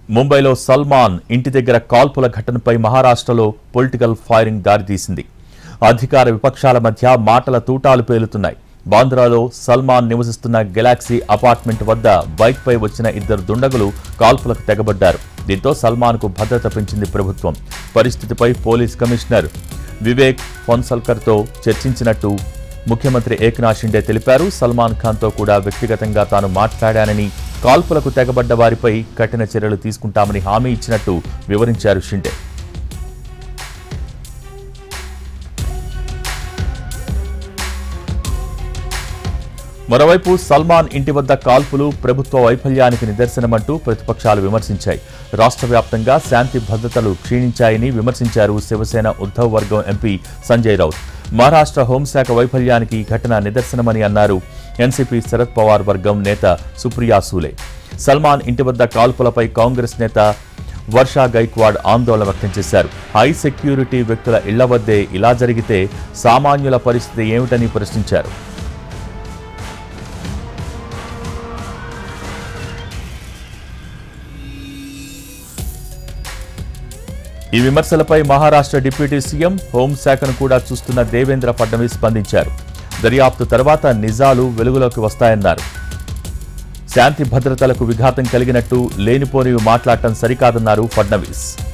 ముంబైలో సల్మాన్ ఇంటి దగ్గర కాల్పుల ఘటనపై మహారాష్ట్రలో పొలిటికల్ ఫైరింగ్ దారితీసింది. అధికార విపక్షాల మధ్య మాటల తూటాలు పేలుతున్నాయి. బాంద్రాలో సల్మాన్ నివసిస్తున్న గెలాక్సీ అపార్ట్మెంట్ వద్ద బైక్పై వచ్చిన ఇద్దరు దుండగులు కాల్పులకు తెగబడ్డారు. దీంతో సల్మాన్కు భద్రత పెంచింది ప్రభుత్వం. పరిస్థితిపై పోలీస్ కమిషనర్ వివేక్ ఫోన్సల్కర్తో చర్చించినట్టు ముఖ్యమంత్రి ఏక్నాథ్ షిండే తెలిపారు. సల్మాన్ ఖాన్తో కూడా వ్యక్తిగతంగా తాను మాట్లాడానని, కాల్పులకు తెగబడ్డ వారిపై కఠిన చర్యలు తీసుకుంటామని హామీ ఇచ్చినట్టు వివరించారు షిండే. మరోవైపు సల్మాన్ ఇంటి వద్ద కాల్పులు ప్రభుత్వ వైఫల్యానికి నిదర్శనమంటూ ప్రతిపక్షాలు విమర్శించాయి. రాష్ట్ర వ్యాప్తంగా శాంతి భద్రతలు క్షీణించాయని విమర్శించారు శివసేన ఉద్ధవ్ వర్గం ఎంపీ సంజయ్ రౌత్. మహారాష్ట్ర హోంశాఖ వైఫల్యానికి ఈ ఘటన నిదర్శనమని అన్నారు ఎన్సీపీ శరద్ పవార్ వర్గం నేత సుప్రియా సూలే. సల్మాన్ ఇంటి వద్ద కాల్పులపై కాంగ్రెస్ నేత వర్షా గైక్వాడ్ ఆందోళన వ్యక్తం చేశారు. హై సెక్యూరిటీ వ్యక్తుల ఇళ్ల వద్దే ఇలా జరిగితే సామాన్యుల పరిస్థితి ఏమిటని ప్రశ్నించారు. ఈ విమర్శలపై మహారాష్ట్ర డిప్యూటీ సీఎం, హోంశాఖను కూడా చూస్తున్న దేవేంద్ర ఫడ్నవీస్ స్పందించారు. దర్యాప్తు తర్వాత నిజాలు వెలుగులోకి వస్తాయన్నారు. శాంతి భద్రతలకు విఘాతం కలిగినట్టు లేనిపోనివి మాట్లాడటం సరికాదన్నారు ఫడ్నవీస్.